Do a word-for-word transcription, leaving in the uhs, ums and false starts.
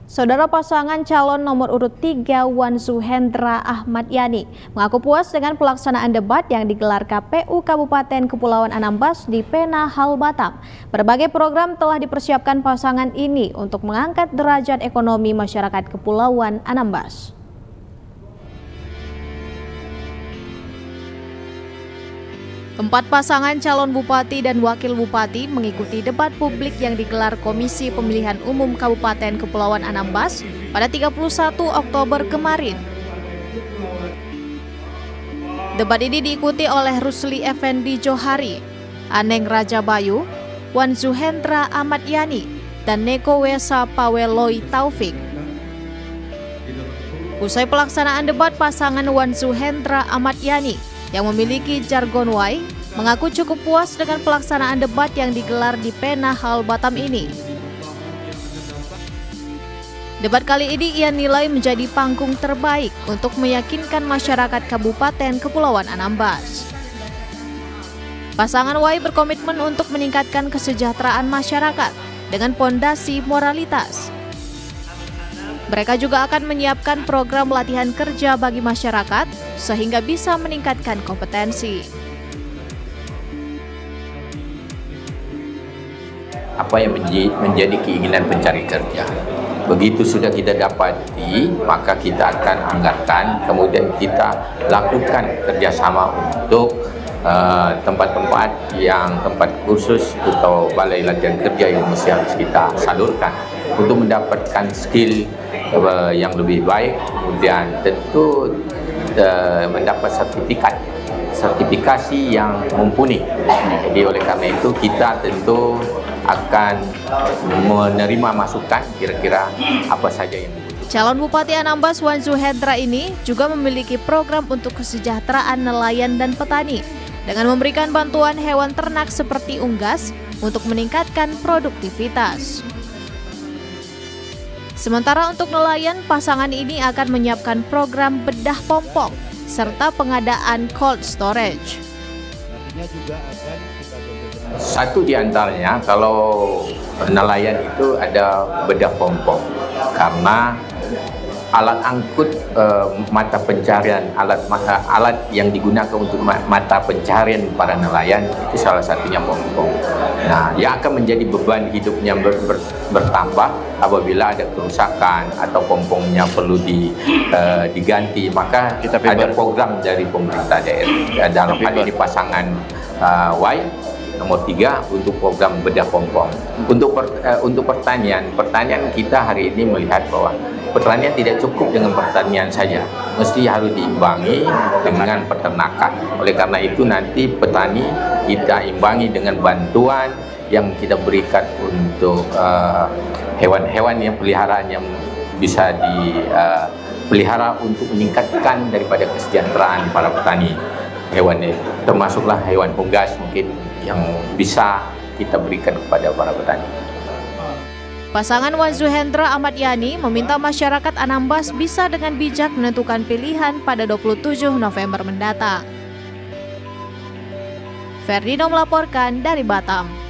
Saudara pasangan calon nomor urut tiga Wan Zuhendra Ahmad Yani mengaku puas dengan pelaksanaan debat yang digelar K P U Kabupaten Kepulauan Anambas di Pena Hal Batam. Berbagai program telah dipersiapkan pasangan ini untuk mengangkat derajat ekonomi masyarakat Kepulauan Anambas. Empat pasangan calon bupati dan wakil bupati mengikuti debat publik yang digelar Komisi Pemilihan Umum Kabupaten Kepulauan Anambas pada tiga puluh satu Oktober kemarin. Debat ini diikuti oleh Rusli Effendi Johari, Aneng Rajabayu, Wan Zuhendra Ahmad Yani, dan Neko Wesa Paweloi Taufik. Usai pelaksanaan debat, pasangan Wan Zuhendra Ahmad Yani yang memiliki jargon Y mengaku cukup puas dengan pelaksanaan debat yang digelar di Pena Hal Batam ini. Debat kali ini ia nilai menjadi panggung terbaik untuk meyakinkan masyarakat Kabupaten Kepulauan Anambas. Pasangan Y berkomitmen untuk meningkatkan kesejahteraan masyarakat dengan pondasi moralitas. Mereka juga akan menyiapkan program latihan kerja bagi masyarakat sehingga bisa meningkatkan kompetensi. Apa yang menjadi keinginan pencari kerja, begitu sudah kita dapati, maka kita akan anggarkan, kemudian kita lakukan kerjasama untuk tempat-tempat uh, yang tempat khusus atau balai latihan kerja yang mesti harus kita salurkan untuk mendapatkan skill uh, yang lebih baik, kemudian tentu uh, mendapat sertifikat sertifikasi yang mumpuni. Jadi oleh karena itu kita tentu akan menerima masukan kira-kira apa saja yang dibutuhkan. Calon Bupati Anambas Wan Zuhendra ini juga memiliki program untuk kesejahteraan nelayan dan petani dengan memberikan bantuan hewan ternak seperti unggas untuk meningkatkan produktivitas. Sementara untuk nelayan, pasangan ini akan menyiapkan program bedah pompong serta pengadaan cold storage. Satu di antaranya, kalau nelayan itu ada bedah pompong, karena alat angkut uh, mata pencarian, alat mata, alat yang digunakan untuk mata pencarian para nelayan itu salah satunya pompong. Nah, yang akan menjadi beban hidupnya ber, ber, bertambah apabila ada kerusakan atau pompongnya perlu di, uh, diganti, maka kita ada program dari pemerintah daerah dalam hal ini pasangan uh, Y nomor tiga untuk program bedah pompong. Untuk per, uh, untuk pertanian, pertanian kita hari ini melihat bahwa pertanian tidak cukup dengan pertanian saja, mesti harus diimbangi dengan peternakan. Oleh karena itu nanti petani kita imbangi dengan bantuan yang kita berikan untuk hewan-hewan uh, yang peliharaan yang bisa dipelihara uh, untuk meningkatkan daripada kesejahteraan para petani. Hewan ini termasuklah hewan unggas mungkin yang bisa kita berikan kepada para petani. Pasangan Wan Zuhendra Ahmad Yani meminta masyarakat Anambas bisa dengan bijak menentukan pilihan pada dua puluh tujuh November mendatang. Ferdino melaporkan dari Batam.